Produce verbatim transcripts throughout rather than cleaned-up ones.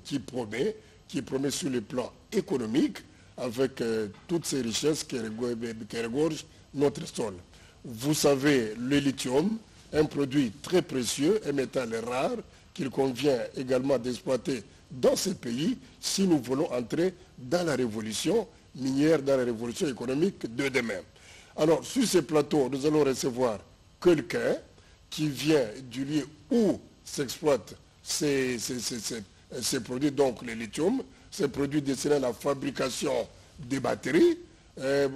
qui promet, qui promet sur le plan économique, avec euh, toutes ces richesses qui regorgent notre sol. Vous savez, le lithium, un produit très précieux, un métal rare, qu'il convient également d'exploiter dans ce pays si nous voulons entrer dans la révolution minière, dans la révolution économique de demain. Alors, sur ce plateau, nous allons recevoir quelqu'un qui vient du lieu où s'exploitent ces, ces, ces, ces, ces produits, donc le lithium, ces produits destinés à la fabrication des batteries. Euh,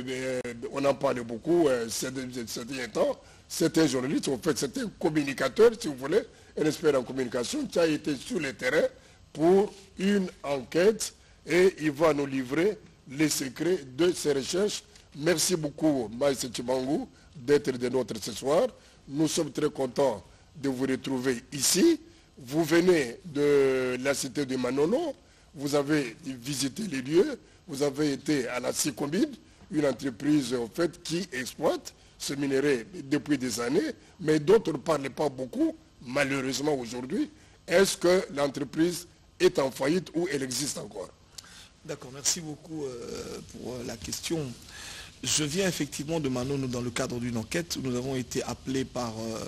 on en parle beaucoup euh, ces derniers temps. C'est un journaliste, en fait, c'est un communicateur, si vous voulez, un expert en communication qui a été sur le terrain pour une enquête et il va nous livrer les secrets de ses recherches. Merci beaucoup, Maïs Tchimangou, d'être de notre ce soir. Nous sommes très contents de vous retrouver ici. Vous venez de la cité de Manono, vous avez visité les lieux, vous avez été à la Sicombide, une entreprise en fait, qui exploite ce minerai depuis des années, mais dont on ne parle pas beaucoup, malheureusement aujourd'hui. Est-ce que l'entreprise est en faillite ou elle existe encore? D'accord, merci beaucoup euh, pour euh, la question. Je viens effectivement de Manono dans le cadre d'une enquête où nous avons été appelés par euh,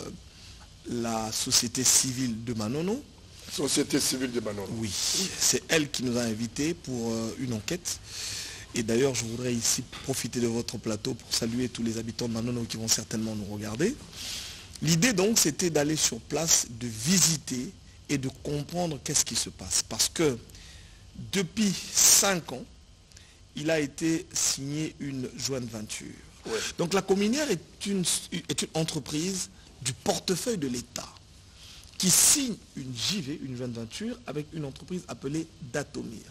la société civile de Manono. Société civile de Manono. Oui, c'est elle qui nous a invités pour euh, une enquête. Et d'ailleurs, je voudrais ici profiter de votre plateau pour saluer tous les habitants de Manono qui vont certainement nous regarder. L'idée donc, c'était d'aller sur place, de visiter et de comprendre qu'est-ce qui se passe. Parce que depuis cinq ans, il a été signé une joint venture. Ouais. Donc la Cominière est une, est une entreprise du portefeuille de l'État qui signe une J V, une joint venture, avec une entreprise appelée Datomir.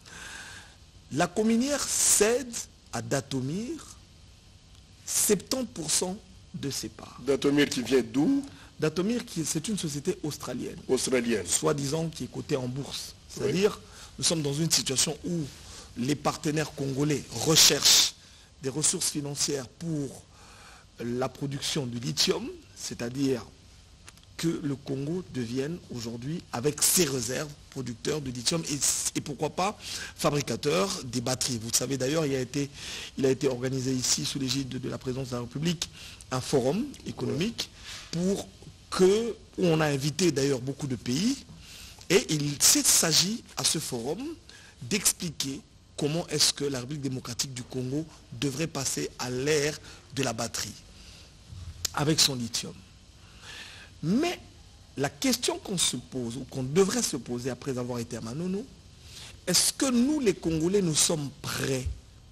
La Cominière cède à Datomir soixante-dix pour cent de ses parts. Datomir qui vient d'où? Datomir, c'est une société australienne. Australienne. Soi-disant qui est cotée en bourse. C'est-à-dire, oui. Nous sommes dans une situation où les partenaires congolais recherchent des ressources financières pour la production du lithium, c'est-à-dire que le Congo devienne aujourd'hui, avec ses réserves, producteur de lithium et, et pourquoi pas fabricateur des batteries. Vous savez d'ailleurs, il a été, il a été organisé ici sous l'égide de, de la présidence de la République un forum économique pour que, où on a invité d'ailleurs beaucoup de pays et il s'agit à ce forum d'expliquer comment est-ce que la République démocratique du Congo devrait passer à l'ère de la batterie avec son lithium. Mais la question qu'on se pose, ou qu'on devrait se poser après avoir été à Manono, est-ce que nous, les Congolais, nous sommes prêts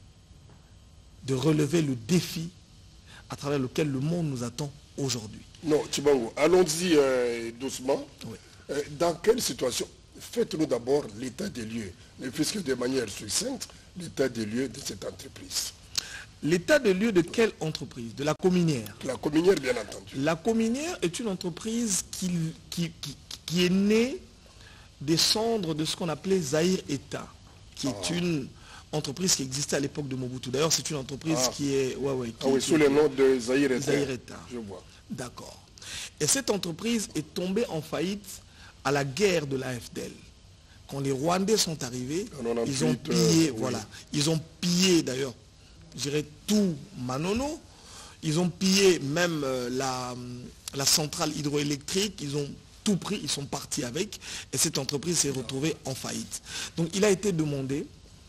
de relever le défi à travers lequel le monde nous attend aujourd'hui? Non, Tchibango, allons-y euh, doucement. Oui. Euh, dans quelle situation? Faites-nous d'abord l'état des lieux, puisque de manière succincte, l'état des lieux de cette entreprise. L'état de lieu de quelle entreprise? De la Cominière. La Cominière, bien entendu. La Cominière est une entreprise qui, qui, qui, qui est née des cendres de ce qu'on appelait Zaïre-État, qui ah. est une entreprise qui existait à l'époque de Mobutu. D'ailleurs, c'est une entreprise ah. qui est... Ouais, ouais, qui, ah oui, qui, sous le nom de Zaïre-État. Zaïre-État. Je vois. D'accord. Et cette entreprise est tombée en faillite à la guerre de l'A F D L. Quand les Rwandais sont arrivés, ils ont pillé, euh, voilà, oui. ils ont pillé d'ailleurs, je dirais tout Manono, ils ont pillé même euh, la, la centrale hydroélectrique, ils ont tout pris, ils sont partis avec, et cette entreprise s'est retrouvée en faillite. Donc il a été demandé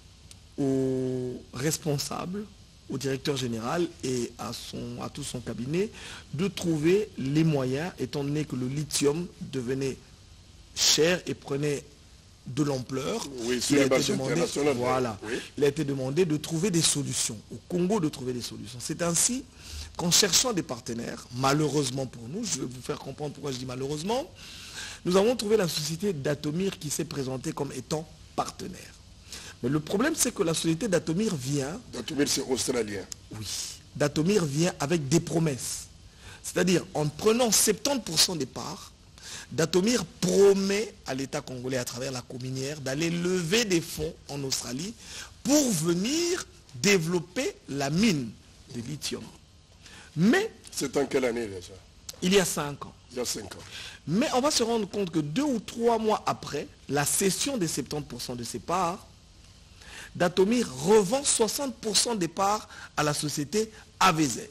aux responsables, au directeur général et à, son, à tout son cabinet de trouver les moyens, étant donné que le lithium devenait cher et prenait de l'ampleur. Oui, il, a été demandé, voilà, oui. il a été demandé de trouver des solutions, au Congo de trouver des solutions. C'est ainsi qu'en cherchant des partenaires, malheureusement pour nous, je vais vous faire comprendre pourquoi je dis malheureusement, nous avons trouvé la société Datomir qui s'est présentée comme étant partenaire. Mais le problème, c'est que la société Datomir vient... Datomir, c'est australien. Oui. Datomir vient avec des promesses. C'est-à-dire, en prenant soixante-dix pour cent des parts, Datomir promet à l'État congolais, à travers la Cominière, d'aller lever des fonds en Australie pour venir développer la mine de lithium. Mais... C'est en quelle année déjà? Il y a cinq ans. Il y a cinq ans. Mais on va se rendre compte que deux ou trois mois après la cession des soixante-dix pour cent de ses parts, Datomir revend soixante pour cent des parts à la société A V Z.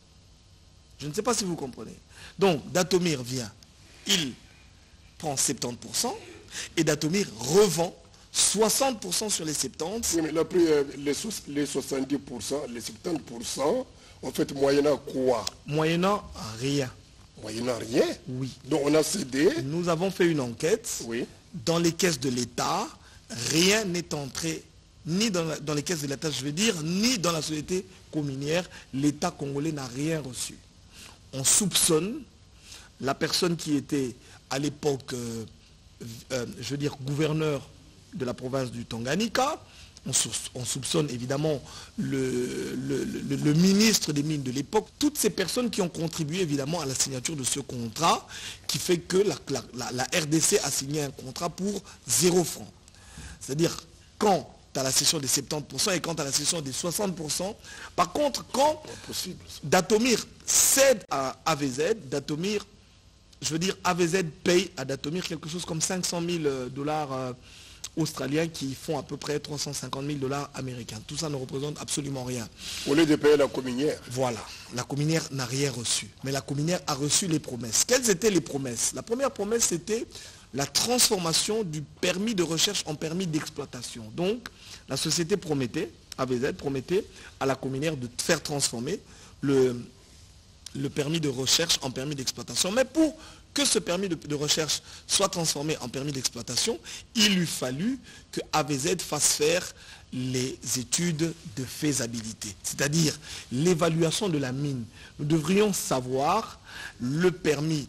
Je ne sais pas si vous comprenez. Donc, Datomir vient, il prend soixante-dix pour cent et Datomir revend soixante pour cent sur les soixante-dix. Oui, mais là, les, les soixante-dix pour cent, les soixante-dix pour cent, en fait, moyennant quoi? Moyennant rien. Moyennant rien? Oui. Donc, on a cédé. Nous avons fait une enquête. Oui. Dans les caisses de l'État, rien n'est entré, ni dans, la, dans les caisses de l'État, je veux dire, ni dans la société communière. L'État congolais n'a rien reçu. On soupçonne la personne qui était à l'époque, euh, euh, je veux dire, gouverneur de la province du Tanganyika. On, sou on soupçonne évidemment le, le, le, le ministre des Mines de l'époque. Toutes ces personnes qui ont contribué évidemment à la signature de ce contrat, qui fait que la, la, la, la R D C a signé un contrat pour zéro franc. C'est-à-dire, quand tu as la cession des soixante-dix pour cent et quand tu as la cession des soixante pour cent, par contre, quand Datomir cède à A V Z, Datomir, je veux dire, A V Z paye à Datomir quelque chose comme cinq cent mille dollars euh, australiens qui font à peu près trois cent cinquante mille dollars américains. Tout ça ne représente absolument rien. Au lieu de payer la communière. Voilà. La communière n'a rien reçu. Mais la communière a reçu les promesses. Quelles étaient les promesses? La première promesse, c'était la transformation du permis de recherche en permis d'exploitation. Donc, la société promettait, A V Z promettait à la communière de faire transformer le, le permis de recherche en permis d'exploitation. Mais pour que ce permis de, de recherche soit transformé en permis d'exploitation, il lui fallut que A V Z fasse faire les études de faisabilité, c'est-à-dire l'évaluation de la mine. Nous devrions savoir le permis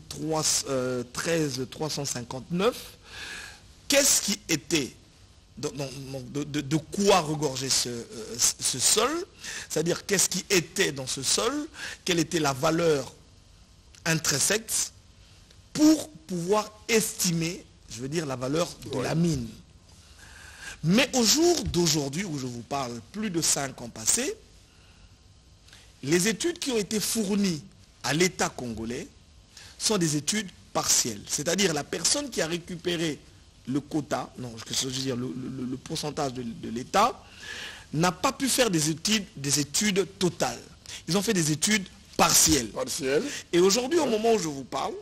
treize trois cent cinquante-neuf, qu'est-ce qui était, de, de, de, de quoi regorger ce, ce sol, c'est-à-dire qu'est-ce qui était dans ce sol, quelle était la valeur intrinsèque, pour pouvoir estimer, je veux dire, la valeur de ouais. la mine. Mais au jour d'aujourd'hui, où je vous parle, plus de cinq ans passés, les études qui ont été fournies à l'État congolais sont des études partielles. C'est-à-dire la personne qui a récupéré le quota, non, je veux dire le, le, le pourcentage de, de l'État, n'a pas pu faire des études, des études totales. Ils ont fait des études partielles. Partielles. Et aujourd'hui, ouais. au moment où je vous parle,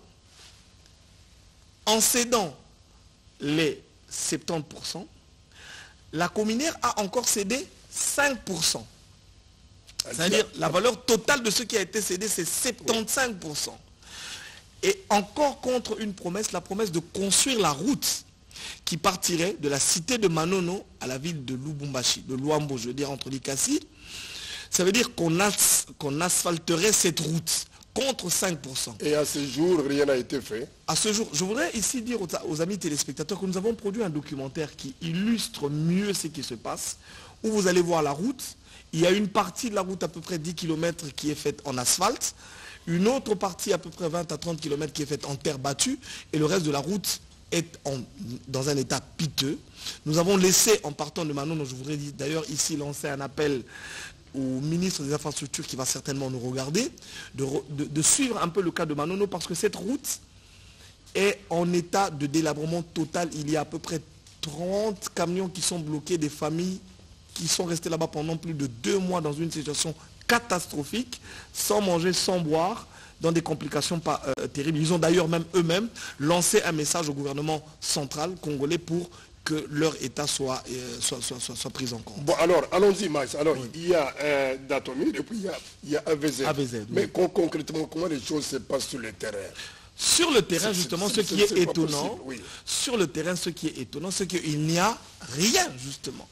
en cédant les soixante-dix pour cent, la communière a encore cédé cinq pour cent. C'est-à-dire la valeur totale de ce qui a été cédé, c'est soixante-quinze pour cent. Et encore contre une promesse, la promesse de construire la route qui partirait de la cité de Manono à la ville de Lubumbashi, de Luambo, je veux dire entre Likasi. Ça veut dire qu'on as, qu'on asphalterait cette route contre cinq pour cent. Et à ce jour, rien n'a été fait. À ce jour, je voudrais ici dire aux, aux amis téléspectateurs que nous avons produit un documentaire qui illustre mieux ce qui se passe, où vous allez voir la route. Il y a une partie de la route à peu près dix kilomètres qui est faite en asphalte, une autre partie à peu près vingt à trente kilomètres qui est faite en terre battue, et le reste de la route est en, dans un état piteux. Nous avons laissé, en partant de Manono, je voudrais d'ailleurs ici lancer un appel au ministre des Infrastructures qui va certainement nous regarder, de, de, de suivre un peu le cas de Manono, parce que cette route est en état de délabrement total. Il y a à peu près trente camions qui sont bloqués, des familles qui sont restées là-bas pendant plus de deux mois dans une situation catastrophique, sans manger, sans boire, dans des complications pas, euh, terribles. Ils ont d'ailleurs même eux-mêmes lancé un message au gouvernement central congolais pour que leur état soit, euh, soit, soit, soit, soit pris en compte. Bon, alors, allons-y, Max. Alors, oui. il y a euh, Datomir et puis il y a, il y a A V Z. A V Z, mais oui. con concrètement, comment les choses se passent sur le terrain? Sur le terrain, justement, ce qui est, est étonnant, possible, oui. sur le terrain, ce qui est étonnant, c'est qu'il n'y a rien, justement.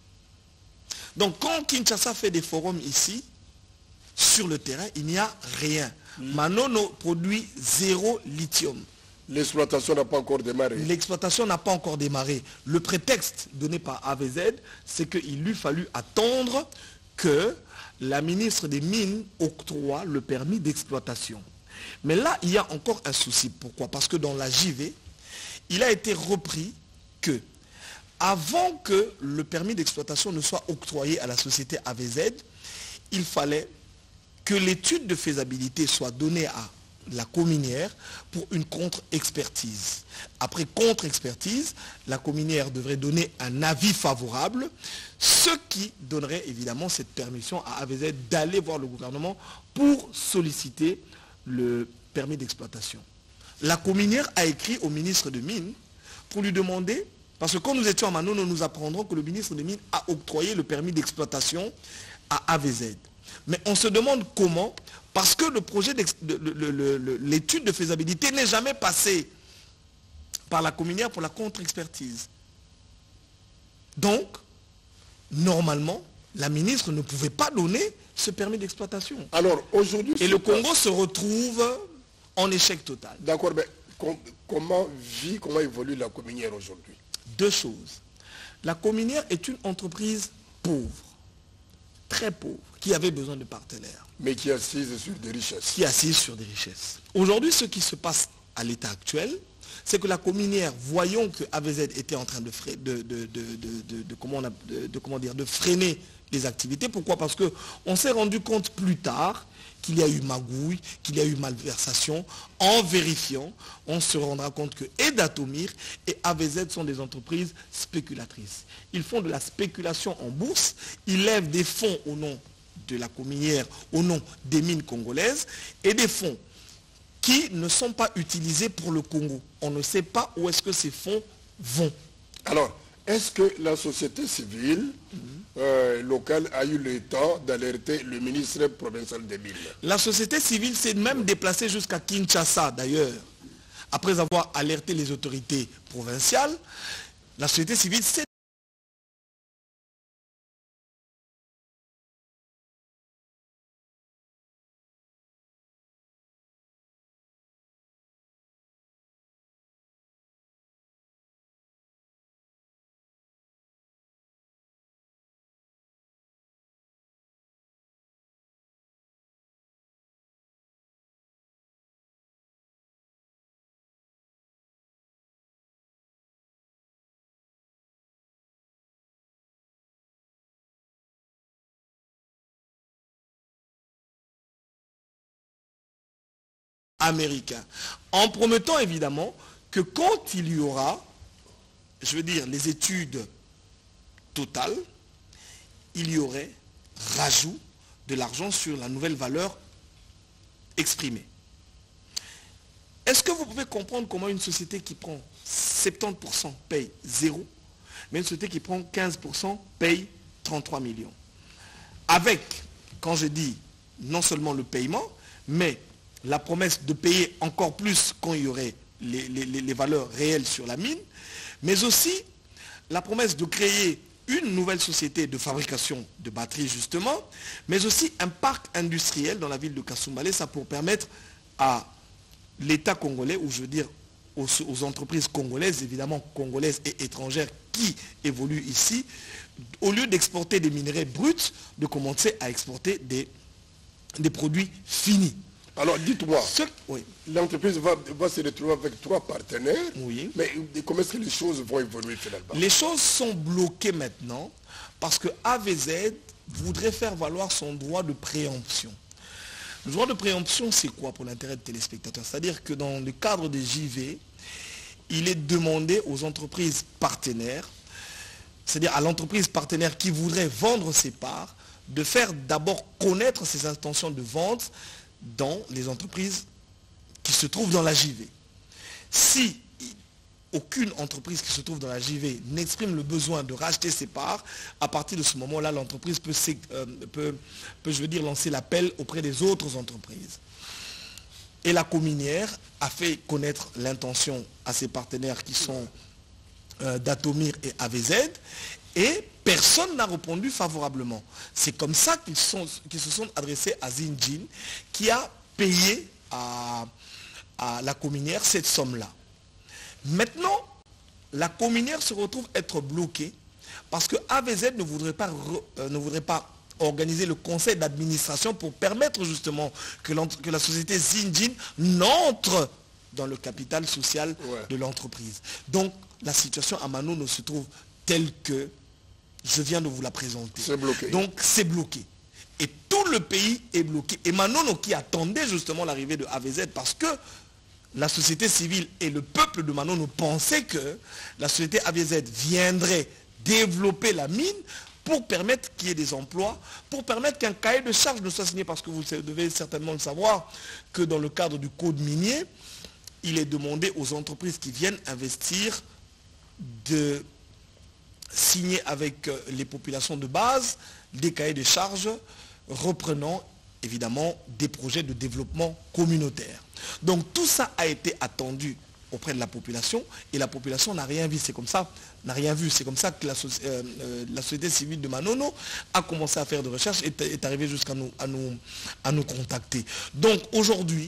Donc, quand Kinshasa fait des forums ici, sur le terrain, il n'y a rien. Mm. Manono produit zéro lithium. L'exploitation n'a pas encore démarré. L'exploitation n'a pas encore démarré. Le prétexte donné par A V Z, c'est qu'il lui fallut attendre que la ministre des Mines octroie le permis d'exploitation. Mais là, il y a encore un souci. Pourquoi? Parce que dans la J V, il a été repris que, avant que le permis d'exploitation ne soit octroyé à la société A V Z, il fallait que l'étude de faisabilité soit donnée à la cominière pour une contre-expertise. Après contre-expertise, la cominière devrait donner un avis favorable, ce qui donnerait évidemment cette permission à A V Z d'aller voir le gouvernement pour solliciter le permis d'exploitation. La cominière a écrit au ministre de Mines pour lui demander, parce que quand nous étions à Manon, nous nous apprendrons que le ministre des Mines a octroyé le permis d'exploitation à A V Z. Mais on se demande comment, parce que le projet l'étude de faisabilité n'est jamais passée par la cominière pour la contre-expertise. Donc, normalement, la ministre ne pouvait pas donner ce permis d'exploitation. Alors, aujourd'hui... Et le Congo se retrouve en échec total. D'accord, mais com comment vit, comment évolue la cominière aujourd'hui? Deux choses. La cominière est une entreprise pauvre, très pauvre, qui avait besoin de partenaires. Mais qui est assise sur des richesses. Qui est assise sur des richesses. Aujourd'hui, ce qui se passe à l'état actuel, c'est que la cominière, voyant que A V Z était en train de, de, de, de, de, de, comment, on a, de, de, comment dire, de freiner les activités. Pourquoi? Parce qu'on s'est rendu compte plus tard qu'il y a eu magouille, qu'il y a eu malversation. En vérifiant, on se rendra compte que Edatomir et A V Z sont des entreprises spéculatrices. Ils font de la spéculation en bourse, ils lèvent des fonds au nom de la cominière, au nom des mines congolaises, et des fonds qui ne sont pas utilisés pour le Congo. On ne sait pas où est-ce que ces fonds vont. Alors, est-ce que la société civile mm-hmm. euh, locale a eu le temps d'alerter le ministre provincial des Mines? La société civile s'est même déplacée jusqu'à Kinshasa, d'ailleurs. Après avoir alerté les autorités provinciales, la société civile s'est américain, en promettant évidemment que quand il y aura, je veux dire, les études totales, il y aurait rajout de l'argent sur la nouvelle valeur exprimée. Est-ce que vous pouvez comprendre comment une société qui prend soixante-dix pour cent paye zéro, mais une société qui prend quinze pour cent paye trente-trois millions? Avec, quand je dis non seulement le paiement, mais la promesse de payer encore plus quand il y aurait les, les, les valeurs réelles sur la mine, mais aussi la promesse de créer une nouvelle société de fabrication de batteries justement, mais aussi un parc industriel dans la ville de Kasumbalé, ça pour permettre à l'État congolais, ou je veux dire aux, aux entreprises congolaises, évidemment congolaises et étrangères qui évoluent ici, au lieu d'exporter des minerais bruts, de commencer à exporter des, des produits finis. Alors dites-moi, oui. l'entreprise va, va se retrouver avec trois partenaires, oui. mais comment est-ce que les choses vont évoluer finalement? Les choses sont bloquées maintenant parce que A V Z voudrait faire valoir son droit de préemption. Le droit de préemption, c'est quoi pour l'intérêt des téléspectateurs? C'est-à-dire que dans le cadre des J V, il est demandé aux entreprises partenaires, c'est-à-dire à l'entreprise partenaire qui voudrait vendre ses parts, de faire d'abord connaître ses intentions de vente dans les entreprises qui se trouvent dans la J V. Si aucune entreprise qui se trouve dans la J V n'exprime le besoin de racheter ses parts, à partir de ce moment-là, l'entreprise peut, euh, peut, peut, je veux dire, lancer l'appel auprès des autres entreprises. Et la cominière a fait connaître l'intention à ses partenaires qui sont euh, Datomir et A V Z, et personne n'a répondu favorablement. C'est comme ça qu'ils qu'ils se sont adressés à Zinjin, qui a payé à, à la cominière cette somme-là. Maintenant, la cominière se retrouve être bloquée parce que A V Z ne voudrait pas, euh, ne voudrait pas organiser le conseil d'administration pour permettre justement que, que la société Zinjin n'entre dans le capital social ouais. de l'entreprise. Donc, la situation à Mano ne se trouve telle que je viens de vous la présenter. C'est bloqué. Donc, c'est bloqué. Et tous le pays est bloqué. Et Manono qui attendait justement l'arrivée de A V Z parce que la société civile et le peuple de Manono pensaient que la société A V Z viendrait développer la mine pour permettre qu'il y ait des emplois, pour permettre qu'un cahier de charges ne soit signé, parce que vous devez certainement le savoir, que dans le cadre du code minier, il est demandé aux entreprises qui viennent investir de signer avec les populations de base des cahiers de charges reprenant évidemment des projets de développement communautaire. Donc tout ça a été attendu auprès de la population et la population n'a rien vu. C'est comme ça, n'a rien vu. C'est comme ça que la, euh, euh, la société civile de Manono a commencé à faire des recherches et est arrivée jusqu'à nous, à nous, à nous contacter. Donc aujourd'hui,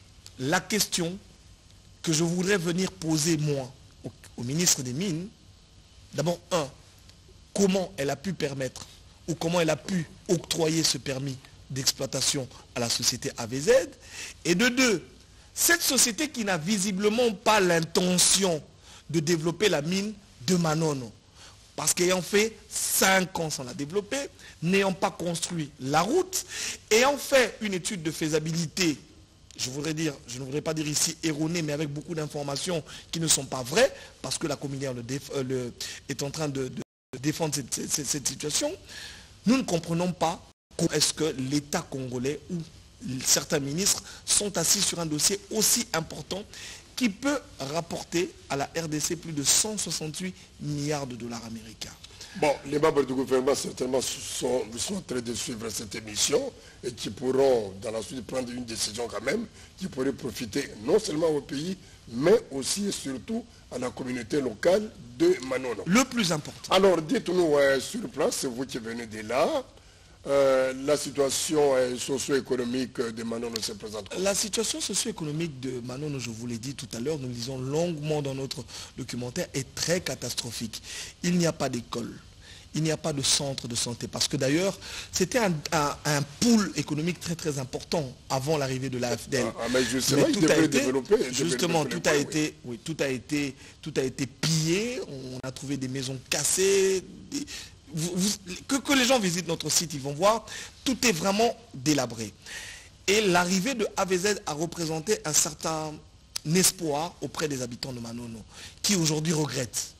la question que je voudrais venir poser moi au, au ministre des Mines, d'abord un, comment elle a pu permettre ou comment elle a pu octroyer ce permis d'exploitation à la société A V Z, et de deux, cette société qui n'a visiblement pas l'intention de développer la mine de Manono, parce qu'ayant fait cinq ans sans la développer, n'ayant pas construit la route, ayant fait une étude de faisabilité, je voudrais dire, je ne voudrais pas dire ici erronée, mais avec beaucoup d'informations qui ne sont pas vraies, parce que la communière le euh, le, est en train de, de défendre cette, cette, cette situation, nous ne comprenons pas comment est-ce que l'État congolais ou certains ministres sont assis sur un dossier aussi important qui peut rapporter à la R D C plus de cent soixante-huit milliards de dollars américains. Bon, les membres du gouvernement certainement sont, sont en train de suivre cette émission et qui pourront dans la suite prendre une décision quand même qui pourrait profiter non seulement au pays mais aussi et surtout à la communauté locale de Manono. Le plus important. Alors dites-nous euh, sur place, c'est vous qui venez de là, Euh, la situation euh, socio-économique de Manono se présente comment? La situation socio-économique de Manono, je vous l'ai dit tout à l'heure, nous le lisons longuement dans notre documentaire, est très catastrophique. Il n'y a pas d'école, il n'y a pas de centre de santé, parce que d'ailleurs, c'était un, un, un pool économique très très important avant l'arrivée de l'A F D L. Ah, mais justement, mais il tout a été, développer, justement, développer tout a points, été, oui. Oui, tout a été, tout a été pillé, on a trouvé des maisons cassées, des, Vous, vous, que, que les gens visitent notre site, ils vont voir, tout est vraiment délabré. Et l'arrivée de A V Z a représenté un certain espoir auprès des habitants de Manono, qui aujourd'hui regrettent.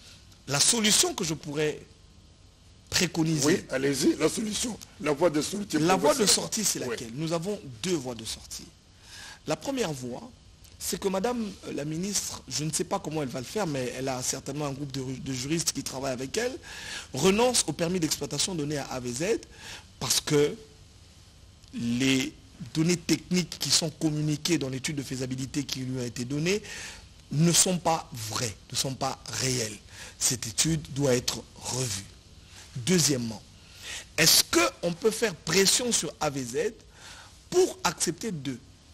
La solution que je pourrais préconiser... Oui, allez-y, la solution, la voie de sortie. La voie de sortie, c'est laquelle? Oui. Nous avons deux voies de sortie. La première voie, c'est que Madame la ministre, je ne sais pas comment elle va le faire, mais elle a certainement un groupe de, de juristes qui travaillent avec elle, renonce au permis d'exploitation donné à A V Z parce que les données techniques qui sont communiquées dans l'étude de faisabilité qui lui a été donnée ne sont pas vraies, ne sont pas réelles. Cette étude doit être revue. Deuxièmement, est-ce qu'on peut faire pression sur A V Z pour accepter de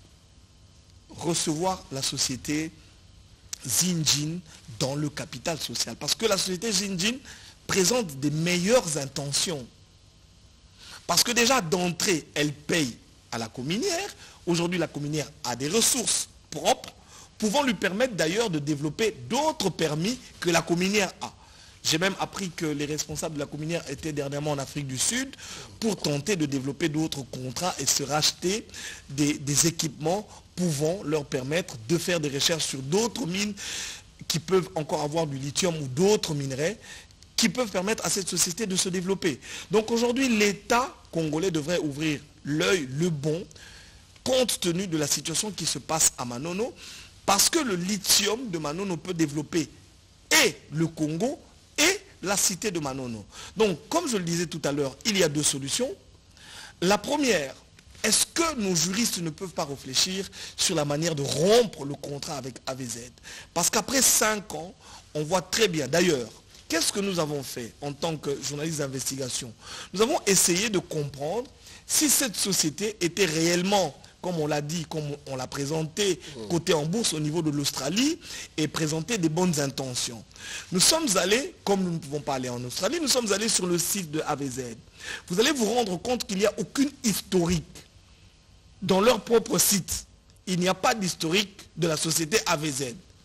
recevoir la société Zinjin dans le capital social? Parce que la société Zinjin présente des meilleures intentions. Parce que déjà d'entrée, elle paye à la communière. Aujourd'hui, la communière a des ressources propres, pouvant lui permettre d'ailleurs de développer d'autres permis que la communière a. J'ai même appris que les responsables de la communière étaient dernièrement en Afrique du Sud pour tenter de développer d'autres contrats et se racheter des, des équipements pouvant leur permettre de faire des recherches sur d'autres mines qui peuvent encore avoir du lithium ou d'autres minerais qui peuvent permettre à cette société de se développer. Donc aujourd'hui, l'État congolais devrait ouvrir l'œil, le bon, compte tenu de la situation qui se passe à Manono, parce que le lithium de Manono peut développer et le Congo et la cité de Manono. Donc, comme je le disais tout à l'heure, il y a deux solutions. La première, est-ce que nos juristes ne peuvent pas réfléchir sur la manière de rompre le contrat avec A V Z? Parce qu'après cinq ans, on voit très bien. D'ailleurs, qu'est-ce que nous avons fait en tant que journalistes d'investigation? Nous avons essayé de comprendre si cette société était réellement, comme on l'a dit, comme on l'a présenté, cotée en bourse au niveau de l'Australie et présenté des bonnes intentions. Nous sommes allés, comme nous ne pouvons pas aller en Australie, nous sommes allés sur le site de A V Z. Vous allez vous rendre compte qu'il n'y a aucune historique dans leur propre site. Il n'y a pas d'historique de la société A V Z.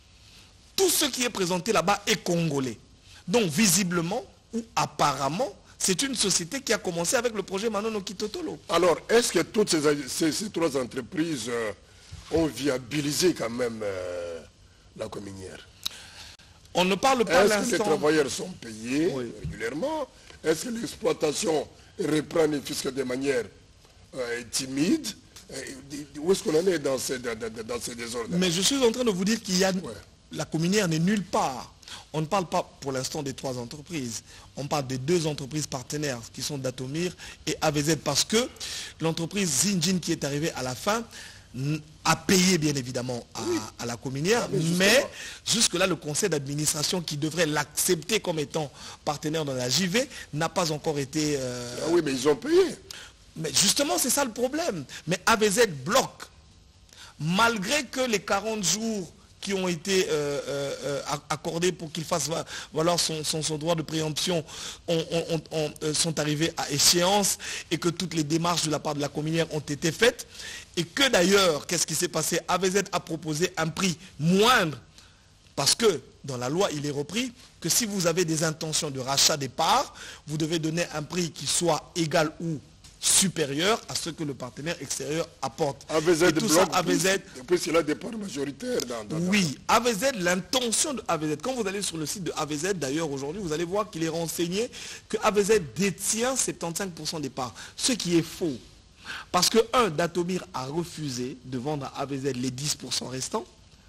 Tout ce qui est présenté là-bas est congolais. Donc visiblement ou apparemment, C'est une société qui a commencé avec le projet Manono Kitotolo. Alors, est-ce que toutes ces, ces, ces trois entreprises euh, ont viabilisé quand même euh, la cominière? On ne parle pas Est-ce l'instant... que les travailleurs sont payés oui. régulièrement? Est-ce que l'exploitation reprend les fiscs de manière euh, timide? Où est-ce qu'on en est dans ces, dans, dans ces désordres? Mais je suis en train de vous dire qu'il y a... Ouais. La cominière n'est nulle part. On ne parle pas pour l'instant des trois entreprises. On parle des deux entreprises partenaires qui sont Datomir et A V Z parce que l'entreprise Zinjin qui est arrivée à la fin a payé bien évidemment à, oui. à la cominière, ah, mais, mais jusque-là le conseil d'administration qui devrait l'accepter comme étant partenaire dans la J V n'a pas encore été... Euh... Ah oui, mais ils ont payé. Mais justement c'est ça le problème. Mais A V Z bloque. Malgré que les quarante jours qui ont été euh, euh, accordés pour qu'il fasse valoir son, son, son droit de préemption ont, ont, ont, ont, sont arrivés à échéance et que toutes les démarches de la part de la cominière ont été faites et que d'ailleurs, qu'est-ce qui s'est passé? A V Z a proposé un prix moindre parce que dans la loi, il est repris que si vous avez des intentions de rachat des parts, vous devez donner un prix qui soit égal ou supérieur à ce que le partenaire extérieur apporte. A V Z et tout ça, A V Z... Puisqu'il a des parts majoritaires dans... dans oui, A V Z, l'intention de A V Z, quand vous allez sur le site de A V Z, d'ailleurs aujourd'hui, vous allez voir qu'il est renseigné que A V Z détient soixante-quinze pour cent des parts, ce qui est faux. Parce que, un, Datomir a refusé de vendre à A V Z les dix pour cent restants.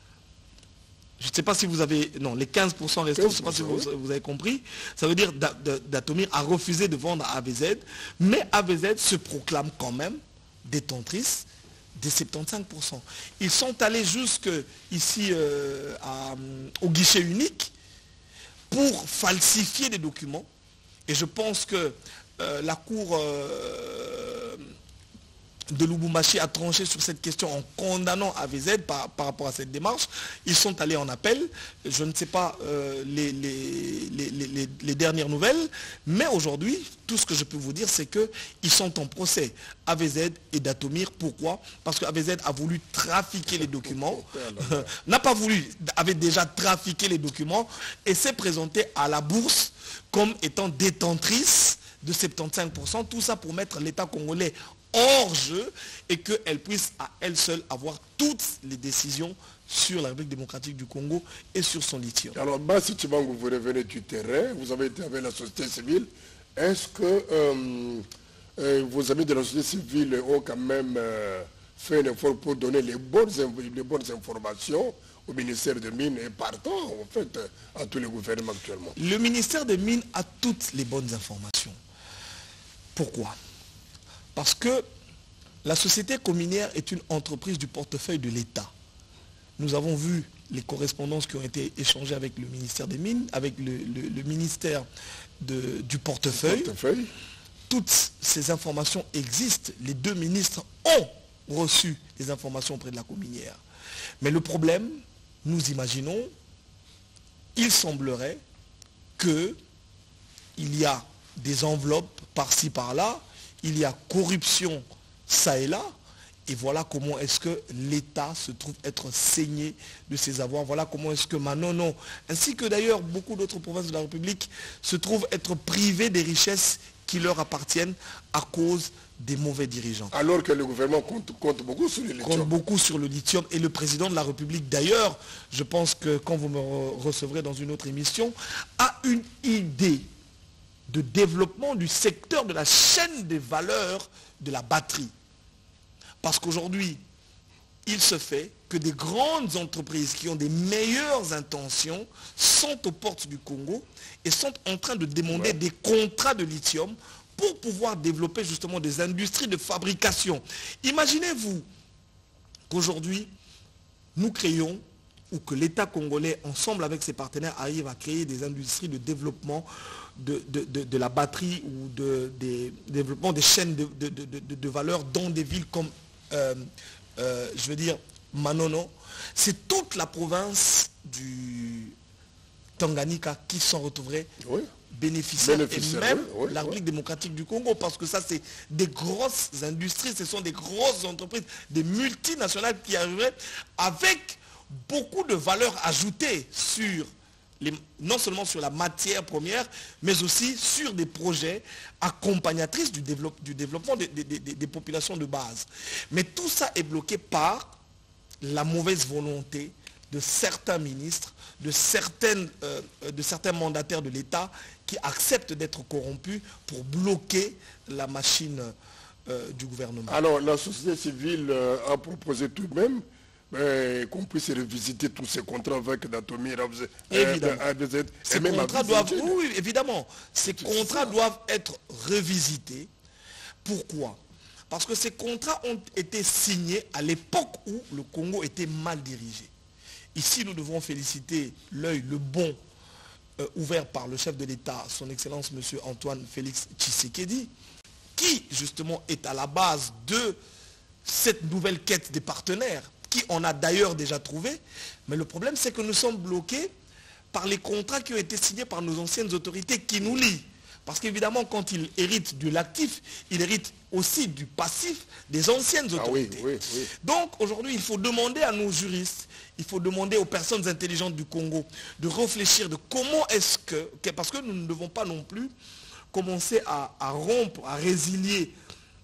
Je ne sais pas si vous avez... Non, les quinze pour cent restants, je ne sais pas si vous, vous avez compris. Ça veut dire que Datomir a refusé de vendre à A V Z, mais A V Z se proclame quand même détentrice des soixante-quinze pour cent. Ils sont allés jusque ici euh, à, au guichet unique pour falsifier des documents. Et je pense que euh, la Cour... Euh, de Lubumbashi a tranché sur cette question en condamnant A V Z par, par rapport à cette démarche. Ils sont allés en appel. Je ne sais pas euh, les, les, les, les, les dernières nouvelles, mais aujourd'hui, tout ce que je peux vous dire, c'est qu'ils sont en procès, A V Z et Datomir. Pourquoi? Parce que A V Z a voulu trafiquer les documents, n'a pas voulu, avait déjà trafiqué les documents et s'est présenté à la bourse comme étant détentrice de soixante-quinze pour cent. Tout ça pour mettre l'État congolais hors jeu et qu'elle puisse à elle seule avoir toutes les décisions sur la République démocratique du Congo et sur son lithium. Alors, Bassi Tchibango, vous revenez du terrain, vous avez été avec la société civile. Est-ce que euh, euh, vos amis de la société civile ont quand même euh, fait un effort pour donner les bonnes, les bonnes informations au ministère des Mines et partant, en fait, à tous les gouvernements actuellement? Le ministère des Mines a toutes les bonnes informations. Pourquoi? Parce que la société cominière est une entreprise du portefeuille de l'État. Nous avons vu les correspondances qui ont été échangées avec le ministère des Mines, avec le, le, le ministère de, du portefeuille. portefeuille. Toutes ces informations existent. Les deux ministres ont reçu des informations auprès de la cominière. Mais le problème, nous imaginons, il semblerait qu'il y a des enveloppes par-ci par-là, il y a corruption ça et là, et voilà comment est-ce que l'État se trouve être saigné de ses avoirs. Voilà comment est-ce que Manono, ainsi que d'ailleurs beaucoup d'autres provinces de la République, se trouvent être privés des richesses qui leur appartiennent à cause des mauvais dirigeants. Alors que le gouvernement compte, compte beaucoup sur le lithium. Compte beaucoup sur le lithium. Et le président de la République, d'ailleurs, je pense que quand vous me recevrez dans une autre émission, a une idée de développement du secteur de la chaîne des valeurs de la batterie. Parce qu'aujourd'hui, il se fait que des grandes entreprises qui ont des meilleures intentions sont aux portes du Congo et sont en train de demander ouais. des contrats de lithium pour pouvoir développer justement des industries de fabrication. Imaginez-vous qu'aujourd'hui, nous créons, ou que l'État congolais, ensemble avec ses partenaires, arrive à créer des industries de développement de, de, de, de la batterie ou de, de développement des chaînes de, de, de, de, de valeur dans des villes comme, euh, euh, je veux dire, Manono. C'est toute la province du Tanganyika qui s'en retrouverait oui. bénéficiaire, bénéficiaire, et même oui, oui, la République oui. démocratique du Congo, parce que ça, c'est des grosses industries, ce sont des grosses entreprises, des multinationales qui arriveraient avec beaucoup de valeur ajoutée sur les, non seulement sur la matière première, mais aussi sur des projets accompagnatrices du, développe, du développement des, des, des, des populations de base. Mais tout ça est bloqué par la mauvaise volonté de certains ministres, de, certaines, euh, de certains mandataires de l'État qui acceptent d'être corrompus pour bloquer la machine euh, du gouvernement. Alors, la société civile euh, a proposé tout de même euh, qu'on puisse revisiter tous ces contrats avec Datomir, euh, évidemment. A B Z, Ces contrats doivent, oui, oui, évidemment. Ces contrats doivent être revisités. Pourquoi? Parce que ces contrats ont été signés à l'époque où le Congo était mal dirigé. Ici, nous devons féliciter l'œil, le bon, euh, ouvert par le chef de l'État, son Excellence M. Antoine Félix Tshisekedi, qui, justement, est à la base de cette nouvelle quête des partenaires, qui en a d'ailleurs déjà trouvé. Mais le problème, c'est que nous sommes bloqués par les contrats qui ont été signés par nos anciennes autorités qui nous lient. Parce qu'évidemment, quand il hérite de l'actif, il hérite aussi du passif des anciennes autorités. Ah oui, oui, oui. Donc, aujourd'hui, il faut demander à nos juristes, il faut demander aux personnes intelligentes du Congo de réfléchir de comment est-ce que... Parce que nous ne devons pas non plus commencer à, à rompre, à résilier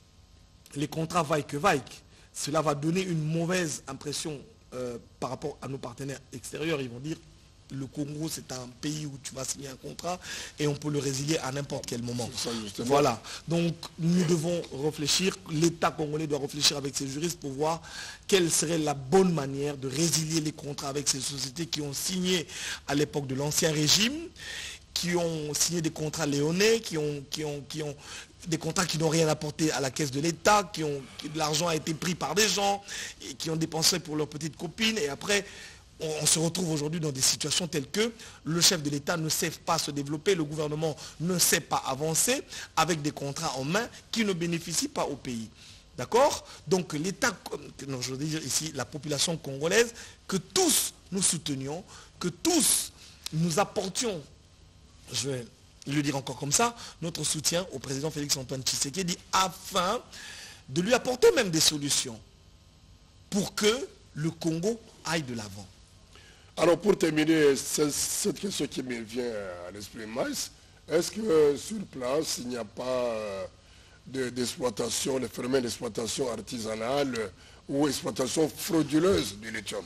les contrats vaille que vaille. Cela va donner une mauvaise impression euh, par rapport à nos partenaires extérieurs. Ils vont dire, le Congo, c'est un pays où tu vas signer un contrat et on peut le résilier à n'importe quel moment. Ça, voilà. Donc, nous devons réfléchir, l'État congolais doit réfléchir avec ses juristes pour voir quelle serait la bonne manière de résilier les contrats avec ces sociétés qui ont signé à l'époque de l'ancien régime, qui ont signé des contrats léonais, qui ont, qui ont, qui ont des contrats qui n'ont rien apporté à la caisse de l'État, qui ont, qui, l'argent a été pris par des gens, et qui ont dépensé pour leurs petites copines, et après... On se retrouve aujourd'hui dans des situations telles que le chef de l'État ne sait pas se développer, le gouvernement ne sait pas avancer avec des contrats en main qui ne bénéficient pas au pays. D'accord? Donc l'État, non, je veux dire ici la population congolaise, que tous nous soutenions, que tous nous apportions, je vais le dire encore comme ça, notre soutien au président Félix Antoine Tshisekedi afin de lui apporter même des solutions pour que le Congo aille de l'avant. Alors pour terminer, cette question qui me vient à l'esprit, Maïs, est-ce que sur place, il n'y a pas d'exploitation, de, de phénomènes d'exploitation artisanale ou exploitation frauduleuse du lithium?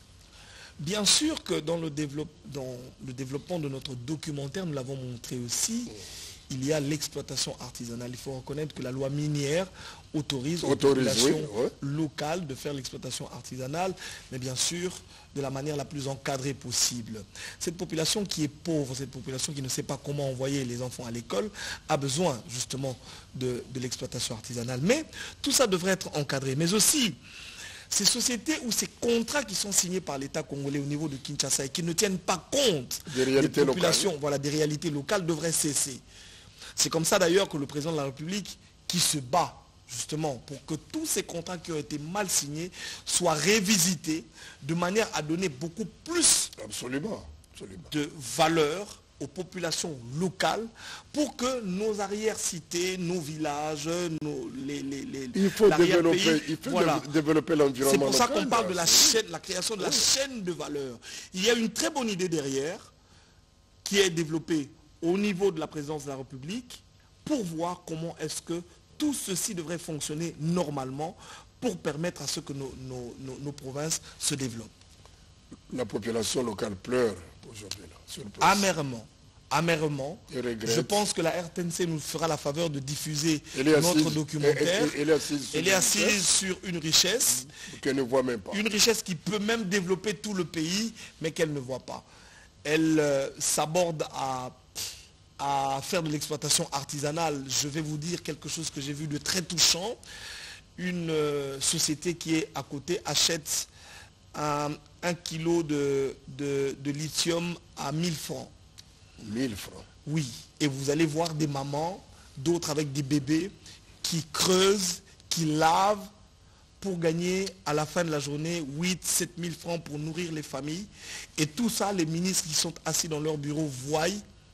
Bien sûr que dans le, développe, dans le développement de notre documentaire, nous l'avons montré aussi, il y a l'exploitation artisanale. Il faut reconnaître que la loi minière autorise, autorise aux populations oui, ouais. locales de faire l'exploitation artisanale, mais bien sûr de la manière la plus encadrée possible. Cette population qui est pauvre, cette population qui ne sait pas comment envoyer les enfants à l'école, a besoin justement de, de l'exploitation artisanale. Mais tout ça devrait être encadré. Mais aussi, ces sociétés ou ces contrats qui sont signés par l'État congolais au niveau de Kinshasa et qui ne tiennent pas compte des, réalités des populations, locales. Voilà, des réalités locales devraient cesser. C'est comme ça d'ailleurs que le président de la République, qui se bat justement pour que tous ces contrats qui ont été mal signés soient révisités de manière à donner beaucoup plus absolument, absolument. de valeur aux populations locales pour que nos arrière-cités, nos villages, nos, les, les, les, il faut développer, il faut voilà. développer l'environnement. C'est pour ça local, qu'on parle de la, oui. chaîne, la création de la oui. chaîne de valeur. Il y a une très bonne idée derrière qui est développée au niveau de la présidence de la République pour voir comment est-ce que tout ceci devrait fonctionner normalement pour permettre à ce que nos, nos, nos, nos provinces se développent. La population locale pleure aujourd'hui là, sur le place. Amèrement. Amèrement. Je pense que la R T N C nous fera la faveur de diffuser notre assise, documentaire. Elle, elle, elle est assise, sur, elle est assise sur une richesse. Qu'elle ne voit même pas. Une richesse qui peut même développer tout le pays, mais qu'elle ne voit pas. Elle euh, s'aborde à... à faire de l'exploitation artisanale. Je vais vous dire quelque chose que j'ai vu de très touchant. Une euh, société qui est à côté achète un, un kilo de, de, de lithium à mille francs. mille francs. Oui. Et vous allez voir des mamans, d'autres avec des bébés, qui creusent, qui lavent pour gagner à la fin de la journée huit, sept mille francs pour nourrir les familles. Et tout ça, les ministres qui sont assis dans leur bureau voient,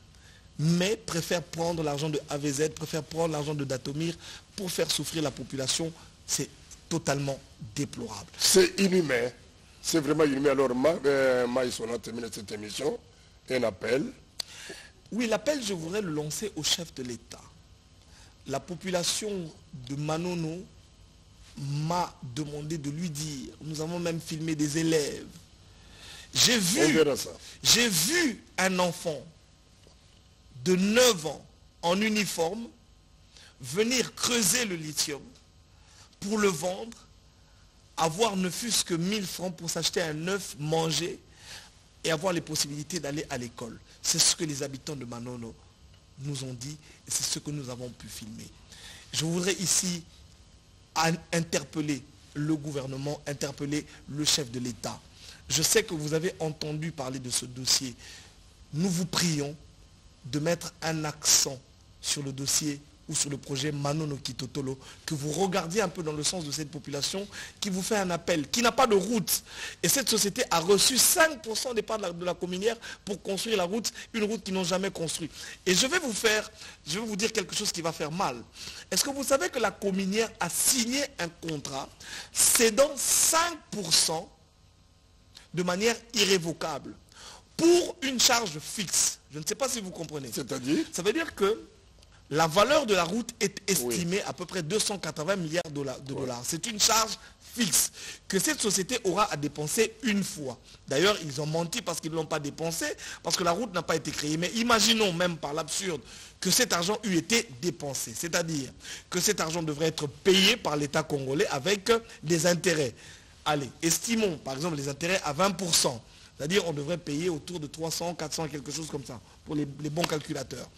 mais préfèrent prendre l'argent de A V Z, préfèrent prendre l'argent de Datomir pour faire souffrir la population. C'est totalement déplorable. C'est inhumain. C'est vraiment inhumain. Alors, Ma, euh, Maïs, on a terminé cette émission. un appel. Oui, l'appel, je voudrais le lancer au chef de l'État. La population de Manono m'a demandé de lui dire, nous avons même filmé des élèves. J'ai vu, j'ai vu un enfant de neuf ans en uniforme venir creuser le lithium pour le vendre, avoir ne fût-ce que mille francs pour s'acheter un œuf, manger et avoir les possibilités d'aller à l'école. C'est ce que les habitants de Manono nous ont dit et c'est ce que nous avons pu filmer. Je voudrais ici interpeller le gouvernement, interpeller le chef de l'État. Je sais que vous avez entendu parler de ce dossier. Nous vous prions de mettre un accent sur le dossier ou sur le projet Manono Kitotolo, que vous regardiez un peu dans le sens de cette population qui vous fait un appel, qui n'a pas de route. Et cette société a reçu cinq pour cent des parts de la, de la communière pour construire la route, une route qu'ils n'ont jamais construite. Et je vais vous faire, je vais vous dire quelque chose qui va faire mal. Est-ce que vous savez que la communière a signé un contrat cédant cinq pour cent de manière irrévocable pour une charge fixe? Je ne sais pas si vous comprenez. C'est-à-dire? Ça veut dire que la valeur de la route est estimée oui. à peu près deux cent quatre-vingts milliards de dollars. De ouais. dollars. C'est une charge fixe que cette société aura à dépenser une fois. D'ailleurs, ils ont menti parce qu'ils ne l'ont pas dépensé, parce que la route n'a pas été créée. Mais imaginons même par l'absurde que cet argent eût été dépensé. C'est-à-dire que cet argent devrait être payé par l'État congolais avec des intérêts. Allez, estimons par exemple les intérêts à vingt pour cent. C'est-à-dire on devrait payer autour de trois cents, quatre cents, quelque chose comme ça, pour les, les bons calculateurs.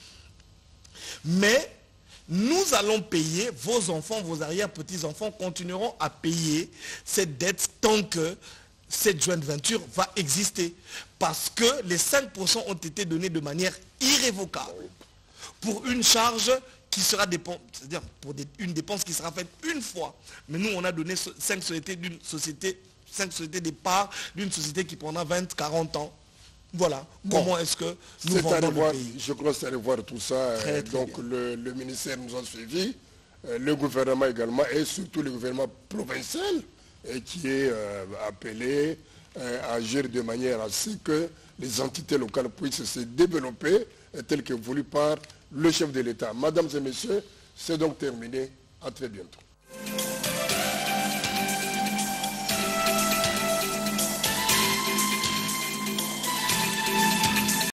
Mais nous allons payer, vos enfants, vos arrière-petits-enfants continueront à payer cette dette tant que cette joint venture va exister. Parce que les cinq pour cent ont été donnés de manière irrévocable pour une charge qui sera dépensée, c'est-à-dire pour des, une dépense qui sera faite une fois. Mais nous, on a donné cinq sociétés d'une société, cinq sociétés des parts d'une société qui prendra vingt, quarante ans. Voilà, bon, comment est-ce que nous vendons voir, le pays. Je crois que c'est à revoir tout ça. Très, euh, très donc le, le ministère nous a suivis, euh, le gouvernement également, et surtout le gouvernement provincial, et qui est euh, appelé euh, à agir de manière à ce que les entités locales puissent se développer euh, telles que voulu par le chef de l'État. Mesdames et messieurs, c'est donc terminé. À très bientôt.